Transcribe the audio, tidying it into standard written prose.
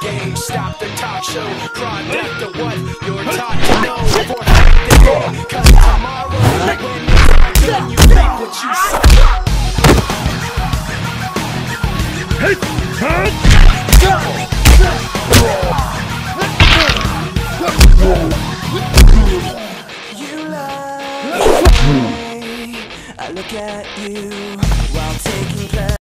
game. Stop the talk show, product of what you're taught to know. Forfeit the day, cause tomorrow, when you're talking, you think what you say. Hey, You love me, I look at you.